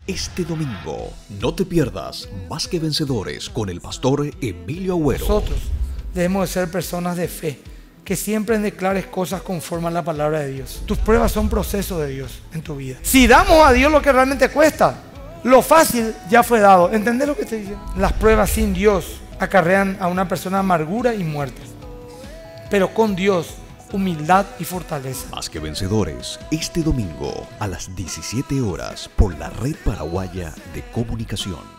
Este domingo, no te pierdas Más que Vencedores con el pastor Emilio Agüero. Nosotros debemos de ser personas de fe, que siempre declares cosas conforme a la palabra de Dios. Tus pruebas son procesos de Dios en tu vida. Si damos a Dios lo que realmente cuesta, lo fácil ya fue dado. ¿Entendés lo que estoy diciendo? Las pruebas sin Dios acarrean a una persona amargura y muerte. Pero con Dios, humildad y fortaleza. Más que Vencedores, este domingo a las 17 horas por la Red Paraguaya de Comunicación.